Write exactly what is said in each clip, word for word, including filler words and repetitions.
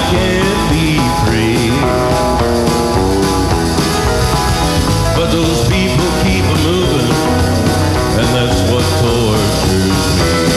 can't be free. But those people keep a moving, and that's what tortures me.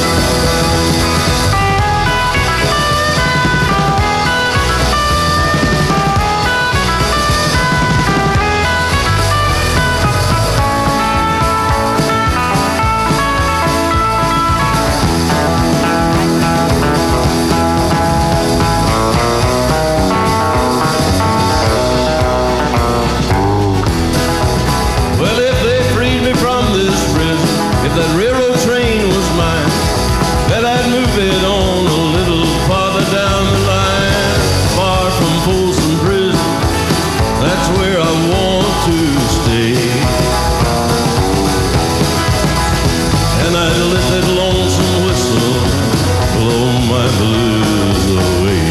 If that railroad train was mine, bet I'd move it on a little farther down the line, far from Folsom Prison. That's where I want to stay. And I'd let that lonesome whistle blow my blues away.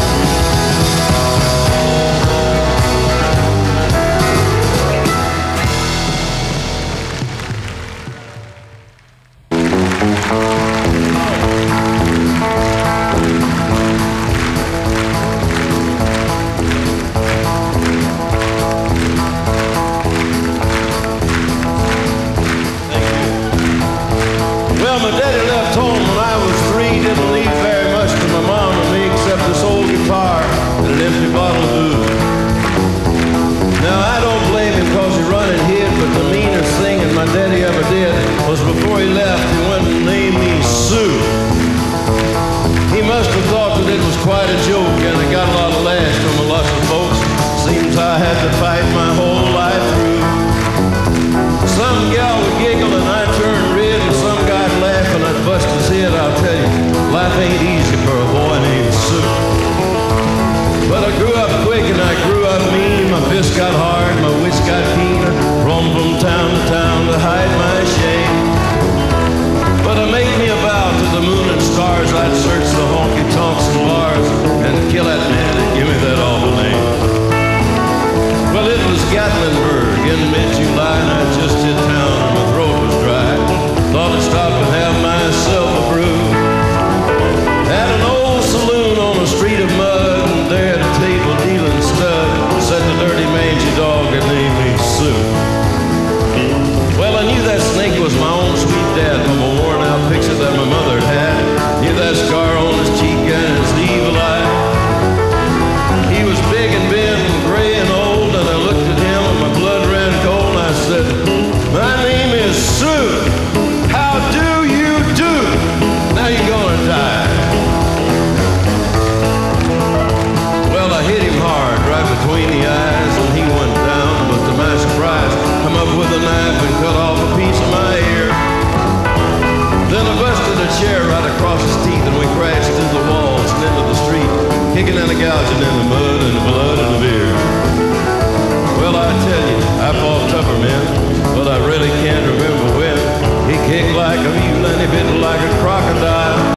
Well, my daddy left home when I was three, didn't leave very much to my mom and me except this old guitar and an empty bottle of booze. Now, I don't blame him because he run and hid, but the meanest thing that my daddy ever did was before he left, he went and named me Sue. He must have thought that it was quite a joke, and I got a lot of laughs from a lot of folks. Seems I had to fight my whole life through. Some gal would giggle and I'd turn red, and some guy'd laugh and I'd bust his head. I'll tell you, life ain't easy for a boy named Sue. But I grew up quick and I grew up mean. My fists got hard, my wits got keen. I roamed from town to town to hide my shame. But I made me a vow to the moon and stars, I'd search the honky-tonks and bars and kill that man and give me that awful name. Well, it was Gatlinburg in mid-July, and I just hit town and my throat was dry. Thought I'd stop and have myself a brew. At an old saloon on a street of mud, and there at a table dealing stud sat the dirty mangy dog that named me Sue. Well, I knew that snake was my own sweet dad from a worn-out picture that my mother had. Knew that scar on his cheek and his evil eye. He was big and bent and gray and old, and I looked at him and my blood ran cold, and I said, my name is Sue. How do you do? Now you're gonna die. Well, I hit him hard right between the eyes, and he went down, but to my surprise, come up with a knife and cut off a piece of my ear. Then I busted a chair right across his teeth, and we crashed through the walls and into the street, kicking and gouging in the mud and the blood and the beer. Well, I tell you, I fought tougher men, but I really can't remember when. He kicked like a mule and he bit